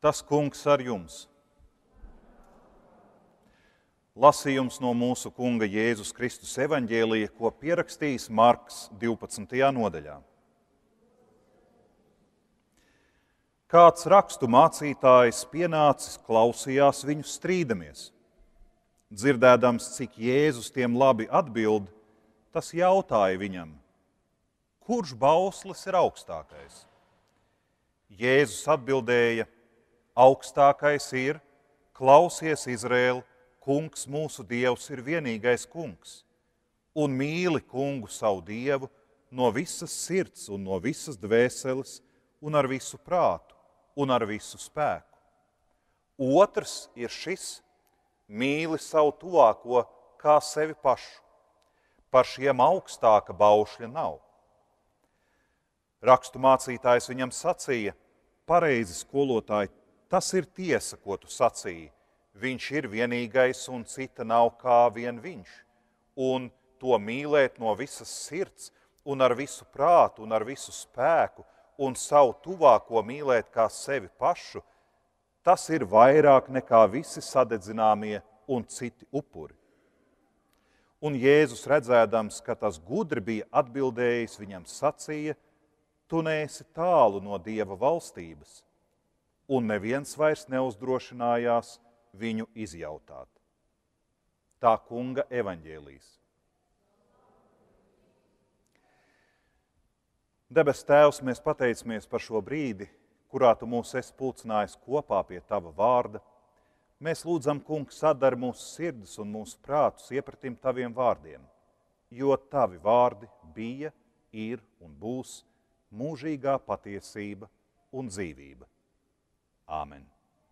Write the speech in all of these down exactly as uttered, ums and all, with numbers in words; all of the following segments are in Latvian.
Tas kungs ar jums. Lasījums no mūsu kunga Jēzus Kristus evaņģēlija, ko pierakstījis Marks divpadsmitajā nodaļā. Kāds rakstu mācītājs pienācis, klausījās viņu strīdamies. Dzirdēdams, cik Jēzus tiem labi atbild, tas jautāja viņam, kurš bauslis ir augstākais? Jēzus atbildēja, augstākais ir, klausies Izraēl, kungs mūsu Dievs ir vienīgais kungs, un mīli kungu savu Dievu no visas sirds un no visas dvēseles un ar visu prātu un ar visu spēku. Otrs ir šis, mīli savu tuvāko kā sevi pašu. Par šiem augstāka baušļa nav. Rakstu mācītājs viņam sacīja, pareizi skolotāji, tas ir tiesa, ko tu sacīji. Viņš ir vienīgais un cita nav kā vien viņš. Un to mīlēt no visas sirds un ar visu prātu un ar visu spēku un savu tuvāko mīlēt kā sevi pašu, tas ir vairāk nekā visi sadedzināmie un citi upuri. Un Jēzus redzēdams, ka tas gudri bija atbildējis, viņam sacīja, tu neesi tālu no Dieva valstības, un neviens vairs neuzdrošinājās viņu izjautāt. Tā kunga evaņģēlijs. Debes Tēvs, mēs pateicamies par šo brīdi, kurā tu mūs esi pulcinājis kopā pie tava vārda. Mēs lūdzam, kungs, sadari mūsu sirdis un mūsu prātus iepratim taviem vārdiem, jo tavi vārdi bija, ir un būs mūžīgā patiesība un dzīvība. Āmen.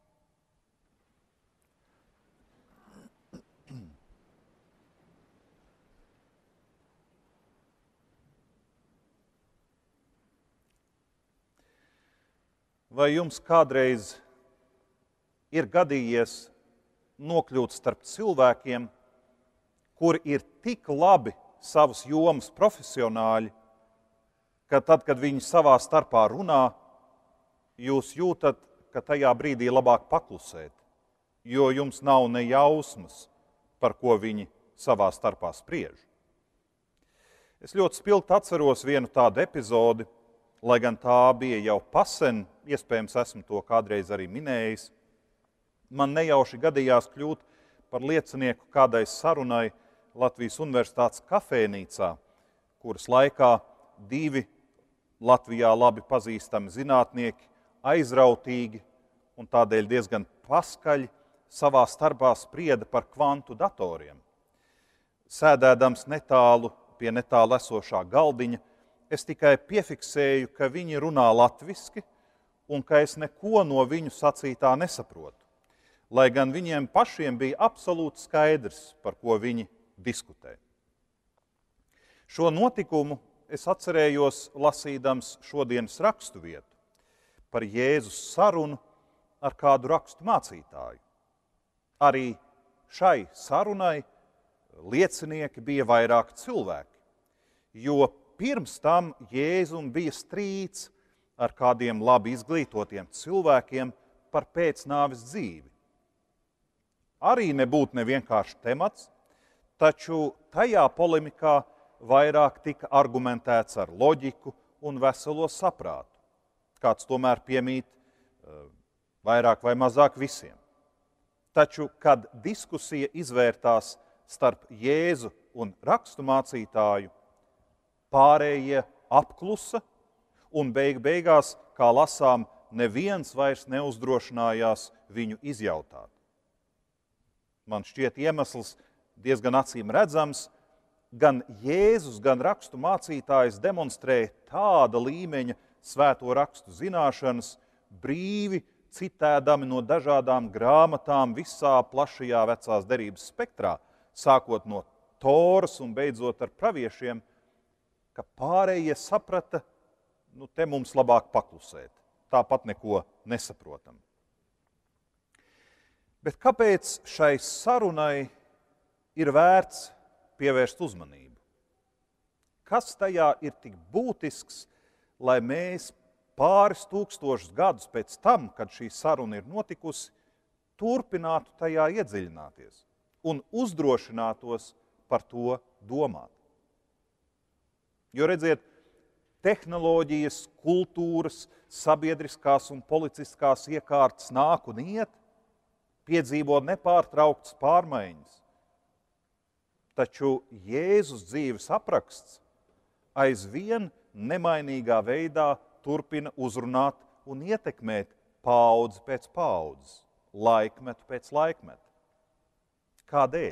Vai jums kādreiz ir gadījies nokļūt starp cilvēkiem, kuri ir tik labi savas jomas profesionāļi, ka tad, kad viņi savā starpā runā, jūs jūtat, ka tajā brīdī labāk paklusēt, jo jums nav ne jausmas, par ko viņi savā starpā spriež. Es ļoti spilgti atceros vienu tādu epizodi, lai gan tā bija jau pasen, iespējams esmu to kādreiz arī minējis. Man nejauši gadījās kļūt par liecinieku kādai sarunai Latvijas Universitātes kafēnīcā, kuras laikā divi Latvijā labi pazīstami zinātnieki, aizrautīgi un tādēļ diezgan paskaļi savā starpā sprieda par kvantu datoriem. Sēdēdams netālu pie netālu esošā galdiņa, es tikai piefiksēju, ka viņi runā latviski un ka es neko no viņu sacītā nesaprotu, lai gan viņiem pašiem bija absolūti skaidrs, par ko viņi diskutē. Šo notikumu es atcerējos lasīdams šodienas rakstu vietu par Jēzus sarunu ar kādu rakstu mācītāju. Arī šai sarunai liecinieki bija vairāk cilvēki, jo pirms tam Jēzum bija strīds ar kādiem labi izglītotiem cilvēkiem par pēcnāves dzīvi. Arī nebūtu nevienkārši temats, taču tajā polemikā vairāk tika argumentēts ar loģiku un veselo saprātu, kāds tomēr piemīt vairāk vai mazāk visiem. Taču, kad diskusija izvērtās starp Jēzu un rakstu mācītāju, pārējie apklusa un beig beigās, kā lasām, neviens vairs neuzdrošinājās viņu izjautāt. Man šķiet iemesls diezgan acīm redzams, gan Jēzus, gan rakstu mācītājs demonstrēja tāda līmeņa svēto rakstu zināšanas, brīvi citēdami no dažādām grāmatām visā plašajā vecās derības spektrā, sākot no Toras un beidzot ar praviešiem, ka pārējie saprata, nu te mums labāk paklusēt, tāpat neko nesaprotam. Bet kāpēc šai sarunai ir vērts pievērst uzmanību? Kas tajā ir tik būtisks, lai mēs pāris tūkstošus gadus pēc tam, kad šī saruna ir notikusi, turpinātu tajā iedziļināties un uzdrošinātos par to domāt. Jo redziet, tehnoloģijas, kultūras, sabiedriskās un policiskās iekārtas nāk un iet, piedzīvo nepārtrauktas pārmaiņas. Taču Jēzus dzīves apraksts aizvien nemainīgā veidā turpina uzrunāt un ietekmēt paudzi pēc paudzes, laikmetu pēc laikmeta. Kādēļ?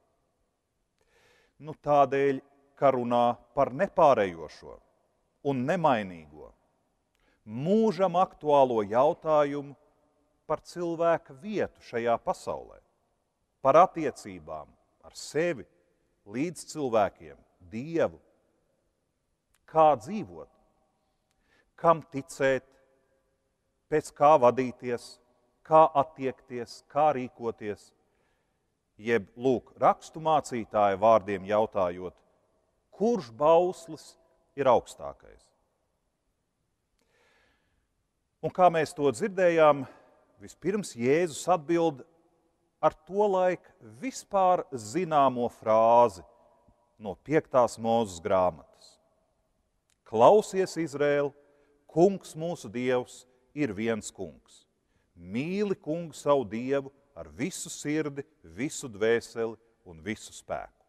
Nu, tādēļ, ka runā par nepārējošo un nemainīgo, mūžam aktuālo jautājumu par cilvēka vietu šajā pasaulē, par attiecībām ar sevi, līdz cilvēkiem, Dievu, kā dzīvot, kam ticēt, pēc kā vadīties, kā attiekties, kā rīkoties, jeb, lūk, rakstu mācītāja vārdiem jautājot, kurš bauslis ir augstākais. Un kā mēs to dzirdējām, vispirms Jēzus atbild ar to laiku vispār zināmo frāzi no piektās Mūzes grāmatas. Klausies, Izraēl, kungs mūsu Dievs ir viens kungs. Mīli kungu savu Dievu ar visu sirdi, visu dvēseli un visu spēku.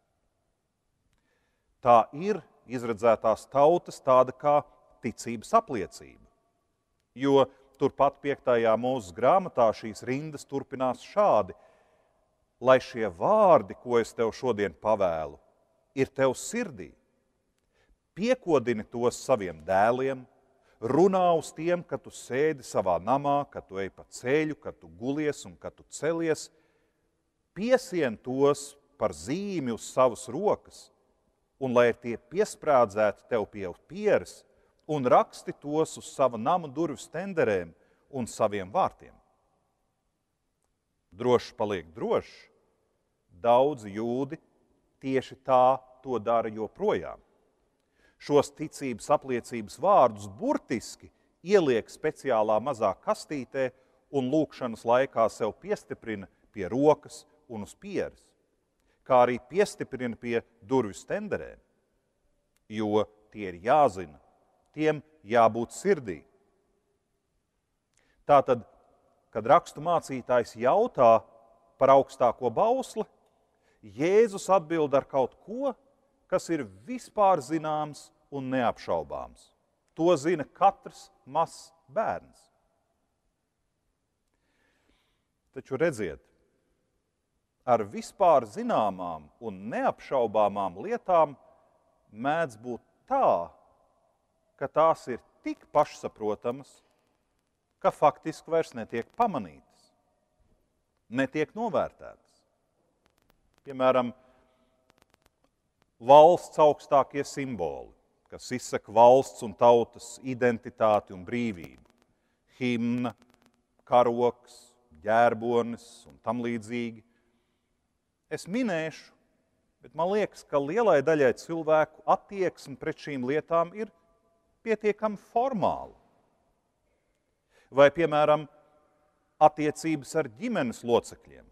Tā ir izredzētās tautas tāda kā ticības apliecība, jo turpat piektajā Mūzes grāmatā šīs rindas turpinās šādi: lai šie vārdi, ko es tev šodien pavēlu, ir tev sirdī. Piekodini tos saviem dēliem, runā uz tiem, kad tu sēdi savā namā, kad tu ej pa ceļu, kad tu gulies un kad tu celies. Piesien tos par zīmi uz savas rokas, un lai tie piesprādzēti tev pie pieres, un raksti tos uz sava nama durvju stenderēm un saviem vārtiem. Drošs paliek drošs. Daudzi jūdi tieši tā to dara joprojām. Šos ticības apliecības vārdus burtiski ieliek speciālā mazā kastītē un lūkšanas laikā sev piestiprina pie rokas un uz pieres, kā arī piestiprina pie durvju stenderēm, jo tie ir jāzina, tiem jābūt sirdī. Tātad, kad rakstu mācītājs jautā par augstāko bausli, Jēzus atbild ar kaut ko, kas ir vispār zināms un neapšaubāms. To zina katrs mazs bērns. Taču redziet, ar vispār zināmām un neapšaubāmām lietām mēdz būt tā, ka tās ir tik pašsaprotamas, ka faktiski vairs netiek pamanītas, netiek novērtētas. Piemēram, valsts augstākie simboli, kas izsaka valsts un tautas identitāti un brīvību. Himna, karoks, ģērbonis un tam līdzīgi. Es minēšu, bet man liekas, ka lielai daļai cilvēku attieksme pret šīm lietām ir pietiekami formāla. Vai, piemēram, attiecības ar ģimenes locekļiem.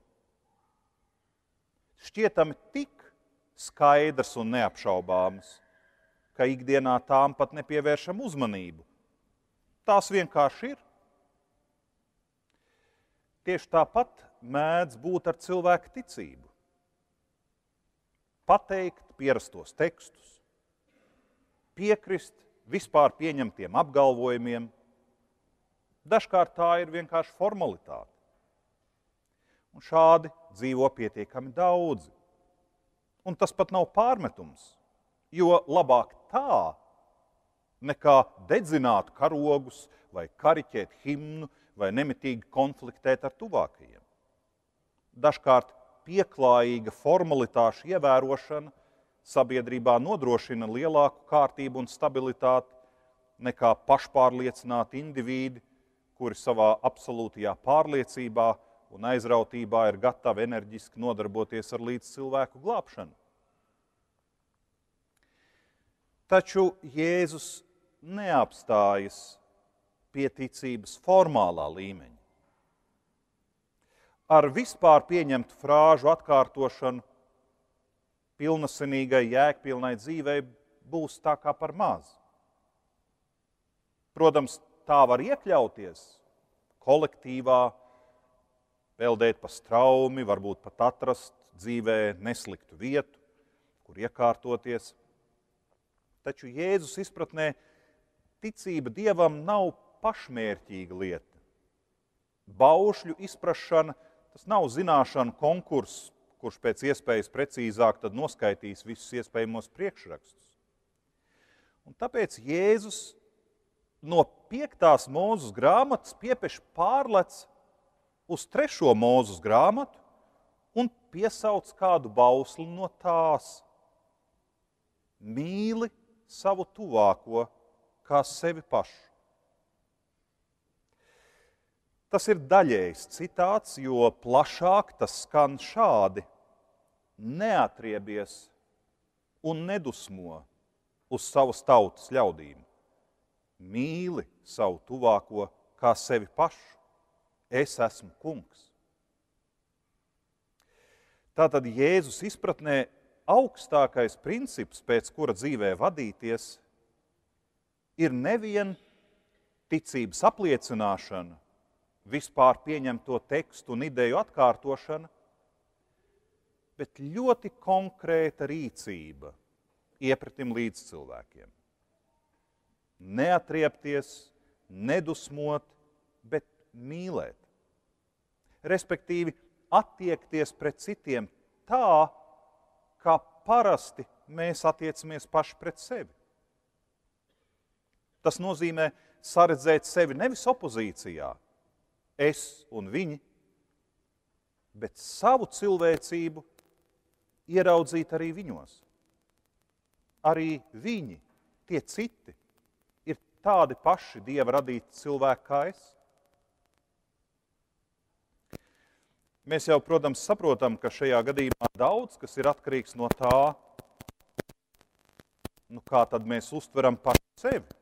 Šķietami tik skaidrs un neapšaubāms, ka ikdienā tām pat nepievēršam uzmanību. Tās vienkārši ir. Tieši tāpat mēdz būt ar cilvēku ticību. Pateikt pierastos tekstus, piekrist vispār pieņemtiem apgalvojumiem. Dažkārt tā ir vienkārši formalitāte. Un šādi dzīvo pietiekami daudzi. Un tas pat nav pārmetums, jo labāk tā, nekā dedzināt karogus vai kariķēt himnu vai nemitīgi konfliktēt ar tuvākajiem. Dažkārt pieklājīga formalitāšu ievērošana sabiedrībā nodrošina lielāku kārtību un stabilitāti nekā pašpārliecināti indivīdi, kuri savā absolūtajā pārliecībā un aizrautībā ir gatavi enerģiski nodarboties ar līdz cilvēku glābšanu. Taču Jēzus neapstājas pie ticības formālā līmeņa. Ar vispār pieņemtu frāžu atkārtošanu pilnasinīgai, jēgpilnai dzīvei būs tā kā par maz. Protams, tā var iekļauties kolektīvā, peldēt pa straumi, varbūt pat atrast dzīvē nesliktu vietu, kur iekārtoties. Taču Jēzus izpratnē ticība Dievam nav pašmērķīga lieta. Baušļu izprašana, tas nav zināšanu konkurss, kurš pēc iespējas precīzāk tad noskaitīs visus iespējamos priekšrakstus. Un tāpēc Jēzus no piektās Mūzes grāmatas piepeš pārlec uz trešo Mūzes grāmatu un piesauc kādu bausli no tās. Mīli savu tuvāko kā sevi pašu. Tas ir daļējs citāts, jo plašāk tas skan šādi: neatriebies un nedusmo uz savas tautas ļaudīm. Mīli savu tuvāko kā sevi pašu. Es esmu kungs. Tātad Jēzus izpratnē augstākais princips, pēc kura dzīvē vadīties, ir nevien ticības apliecināšana, vispār pieņemto tekstu un ideju atkārtošana, bet ļoti konkrēta rīcība iepratim līdz cilvēkiem. Neatriepties, nedusmot, bet mīlēt. Respektīvi, attiekties pret citiem tā, kā parasti mēs attiecamies paši pret sevi. Tas nozīmē saredzēt sevi nevis opozīcijā, es un viņi, bet savu cilvēcību ieraudzīt arī viņos. Arī viņi, tie citi, ir tādi paši Dieva radīti cilvēki kā es. Mēs jau, protams, saprotam, ka šajā gadījumā daudz, kas ir atkarīgs no tā, nu kā tad mēs uztveram paši sevi.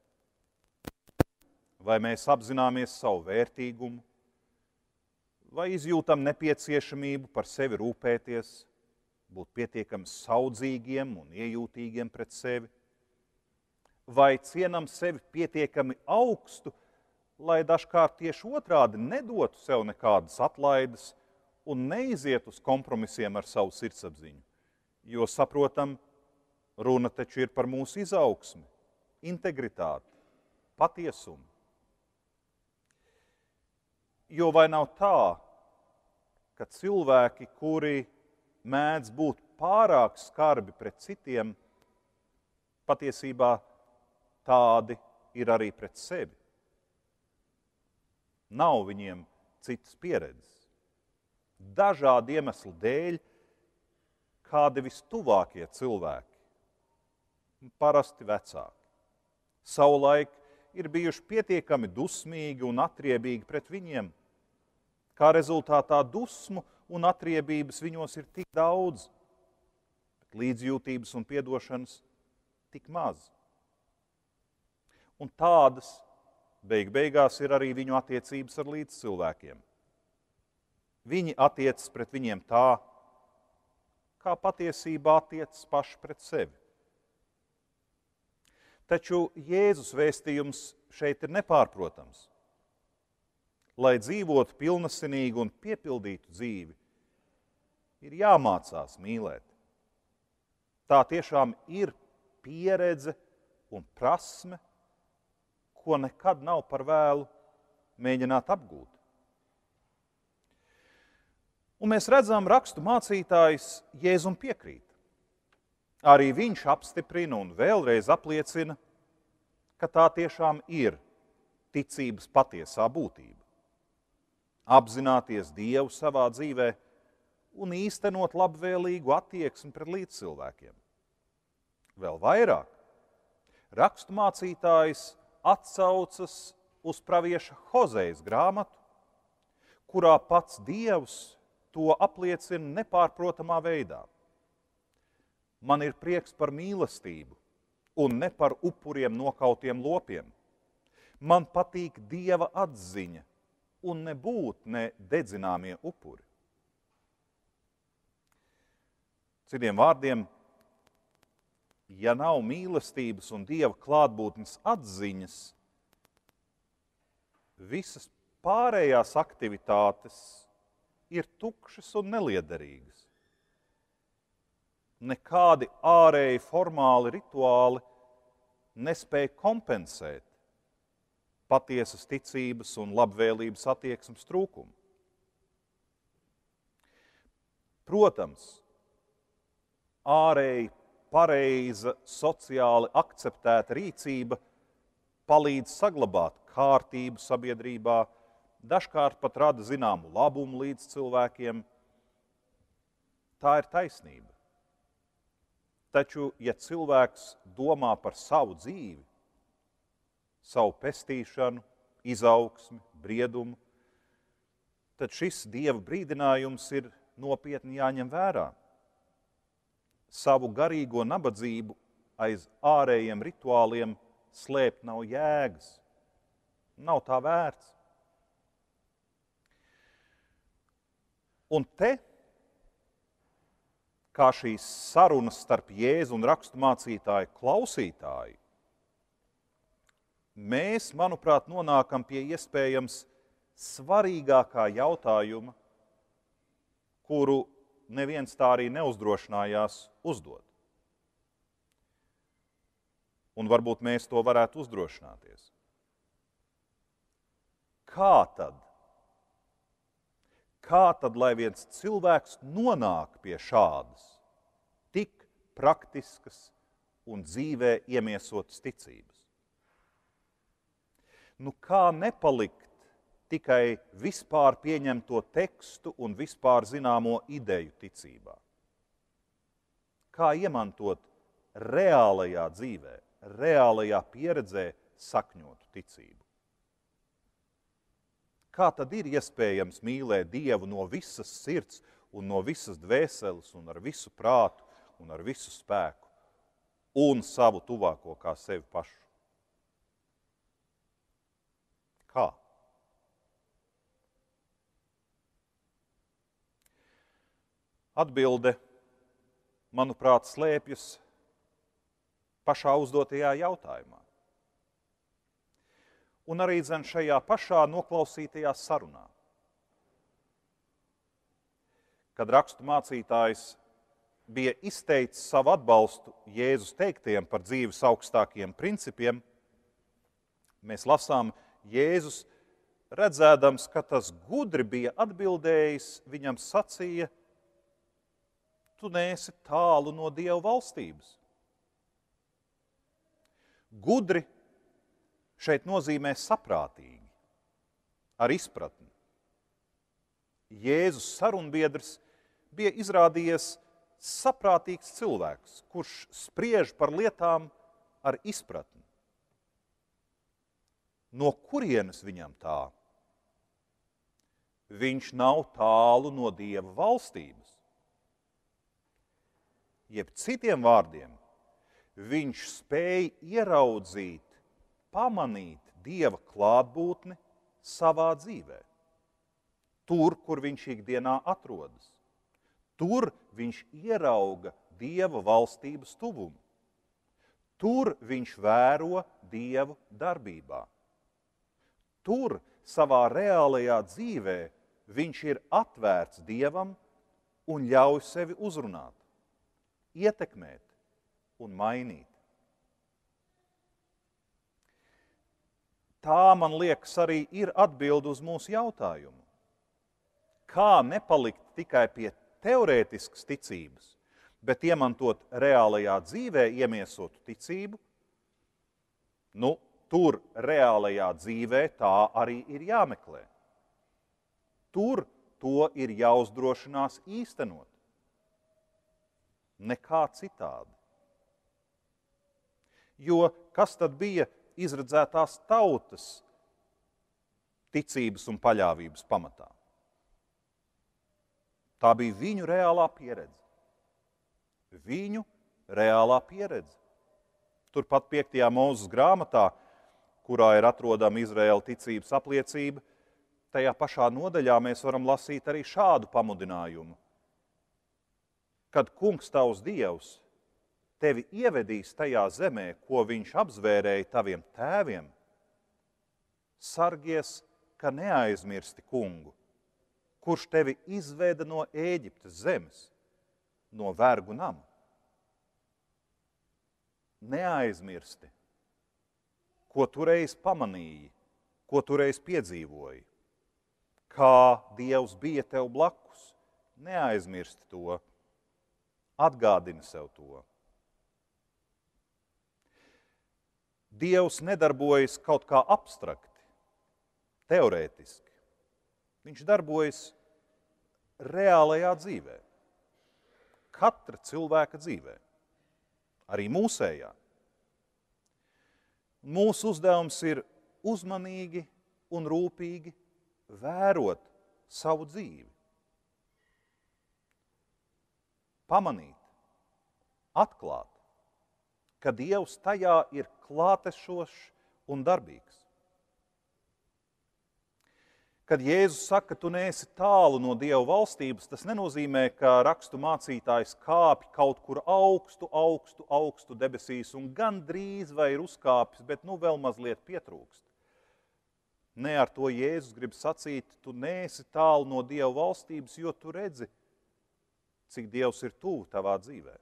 Vai mēs apzināmies savu vērtīgumu, vai izjūtam nepieciešamību par sevi rūpēties, būt pietiekami saudzīgiem un iejūtīgiem pret sevi, vai cienam sevi pietiekami augstu, lai dažkārt tieši otrādi nedotu sev nekādas atlaides un neiziet uz kompromisiem ar savu sirdsapziņu, jo saprotam, runa taču ir par mūsu izaugsmi, integritāti, patiesumu. Jo vai nav tā, ka cilvēki, kuri mēdz būt pārāk skarbi pret citiem, patiesībā tādi ir arī pret sevi. Nav viņiem citas pieredzes. Dažādu iemeslu dēļ kādi vistuvākie cilvēki, parasti vecāki, savulaik ir bijuši pietiekami dusmīgi un atriebīgi pret viņiem. Kā rezultātā dusmu un atriebības viņos ir tik daudz, bet līdzjūtības un piedošanas tik maz. Un tādas beig beigās ir arī viņu attiecības ar līdzcilvēkiem. Viņi attiecas pret viņiem tā, kā patiesībā attiecas paši pret sevi. Taču Jēzus vēstījums šeit ir nepārprotams. Lai dzīvotu pilnasinīgu un piepildītu dzīvi, ir jāmācās mīlēt. Tā tiešām ir pieredze un prasme, ko nekad nav par vēlu mēģināt apgūt. Un mēs redzam, rakstu mācītājs Jēzum piekrīt. Arī viņš apstiprina un vēlreiz apliecina, ka tā tiešām ir ticības patiesā būtība. Apzināties Dievu savā dzīvē un īstenot labvēlīgu attieksmi pret līdzcilvēkiem. Vēl vairāk, rakstu mācītājs atsaucas uz pravieša Hozejas grāmatu, kurā pats Dievs to apliecina nepārprotamā veidā. Man ir prieks par mīlestību un ne par upuriem nokautiem lopiem, Man patīk Dieva atziņa un nebūt ne dedzināmie upuri. Citiem vārdiem, ja nav mīlestības un Dieva klātbūtnes atziņas, visas pārējās aktivitātes ir tukšas un neliederīgas. Nekādi ārēji formāli rituāli nespēja kompensēt patiesas ticības un labvēlības attieksmes trūkumu. Protams, ārēji pareiza, sociāli akceptēta rīcība palīdz saglabāt kārtību sabiedrībā, dažkārt pat rada zināmu labumu līdz cilvēkiem. Tā ir taisnība. Taču, ja cilvēks domā par savu dzīvi, savu pestīšanu, izaugsmi, briedumu, tad šis Dieva brīdinājums ir nopietni jāņem vērā. Savu garīgo nabadzību aiz ārējiem rituāliem slēpt nav jēgas, nav tā vērts. Un te, kā šīs sarunas starp Jēzu un raksturmācītāju klausītāju, mēs, manuprāt, nonākam pie iespējams svarīgākā jautājuma, kuru neviens tā arī neuzdrošinājās uzdot. Un varbūt mēs to varētu uzdrošināties. Kā tad? Kā tad, lai viens cilvēks nonāk pie šādas, tik praktiskas un dzīvē iemiesotas ticības? Nu, kā nepalikt tikai vispār pieņemto tekstu un vispār zināmo ideju ticībā? Kā iemantot reālajā dzīvē, reālajā pieredzē sakņotu ticību? Kā tad ir iespējams mīlēt Dievu no visas sirds un no visas dvēseles un ar visu prātu un ar visu spēku un savu tuvāko kā sevi pašu? Kā? Atbilde, manuprāt, slēpjas pašā uzdotajā jautājumā. Un arī dzen šajā pašā noklausītajā sarunā. Kad raksturmācītājs bija izteicis savu atbalstu Jēzus teiktajiem par dzīves augstākiem principiem, mēs lasām, Jēzus, redzēdams, ka tas gudri bija atbildējis, viņam sacīja: tu neesi tālu no Dieva valstības. Gudri šeit nozīmē saprātīgi, ar izpratni. Jēzus sarunbiedrs bija izrādījies saprātīgs cilvēks, kurš spriež par lietām ar izpratni. No kurienes viņam tā? Viņš nav tālu no Dieva valstības. Jeb citiem vārdiem, viņš spēja ieraudzīt, pamanīt Dieva klātbūtni savā dzīvē. Tur, kur viņš ikdienā atrodas. Tur viņš ierauga Dieva valstības tuvumu. Tur viņš vēro Dievu darbībā. Tur, savā reālajā dzīvē, viņš ir atvērts Dievam un ļauj sevi uzrunāt, ietekmēt un mainīt. Tā, man liekas, arī ir atbilde uz mūsu jautājumu. Kā nepalikt tikai pie teorētiskas ticības, bet iemantot reālajā dzīvē iemiesotu ticību? Nu, tur reālajā dzīvē tā arī ir jāmeklē. Tur to ir jāuzdrošinās īstenot. Nekā citādi. Jo kas tad bija izredzētās tautas ticības un paļāvības pamatā? Tā bija viņu reālā pieredze. Viņu reālā pieredze. Turpat piektajā Mūzes grāmatā kurā ir atrodama Izraēla ticības apliecība, tajā pašā nodaļā mēs varam lasīt arī šādu pamudinājumu. Kad Kungs tavs Dievs tevi ievedīs tajā zemē, ko viņš apzvērēja taviem tēviem, sargies, ka neaizmirsti Kungu, kurš tevi izveda no Ēģiptes zemes, no vergu nama. Neaizmirsti, ko tu reiz pamanīji, ko tu reiz piedzīvoji, kā Dievs bija tev blakus. Neaizmirsti to, atgādini sev to. Dievs nedarbojas kaut kā abstrakti, teorētiski. Viņš darbojas reālajā dzīvē. Katra cilvēka dzīvē. Arī mūsējā. Mūsu uzdevums ir uzmanīgi un rūpīgi vērot savu dzīvi. Pamanīt, atklāt, ka Dievs tajā ir klātesošs un darbīgs. Kad Jēzus saka, tu neesi tālu no Dieva valstības, tas nenozīmē, ka rakstu mācītājs kāpj kaut kur augstu, augstu, augstu debesīs un gan drīz vai ir uzkāpis, bet nu vēl mazliet pietrūkst. Ne ar to Jēzus grib sacīt, tu neesi tālu no Dieva valstības, jo tu redzi, cik Dievs ir tuvu tavā dzīvē.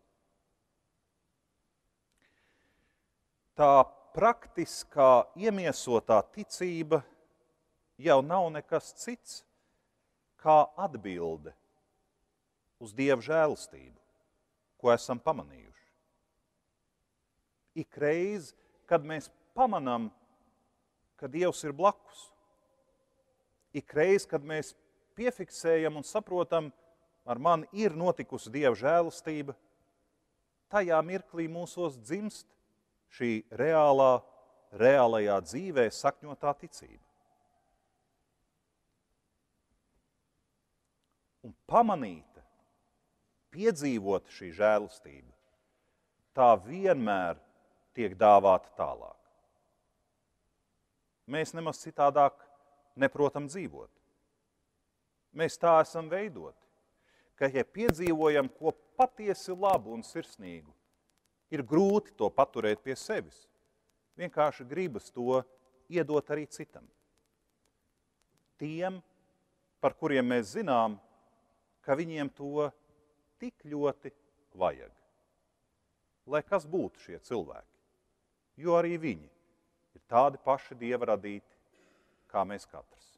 Tā praktiskā iemiesotā ticība jau nav nekas cits, kā atbilde uz Dieva žēlastību, ko esam pamanījuši. Ikreiz, kad mēs pamanām, ka Dievs ir blakus, ikreiz, kad mēs piefiksējam un saprotam, ar mani ir notikusi Dieva žēlastība, tajā mirklī mūsos dzimst šī reālā, reālajā dzīvē sakņotā ticība. Un pamanīta, piedzīvota šī žēlastība, tā vienmēr tiek dāvāta tālāk. Mēs nemaz citādāk neprotam dzīvot. Mēs tā esam veidoti, ka, ja piedzīvojam ko patiesi labu un sirsnīgu, ir grūti to paturēt pie sevis. Vienkārši gribas to iedot arī citam. Tiem, par kuriem mēs zinām, ka viņiem to tik ļoti vajag. Lai kas būtu šie cilvēki, jo arī viņi ir tādi paši Dieva radīti, kā mēs katrs.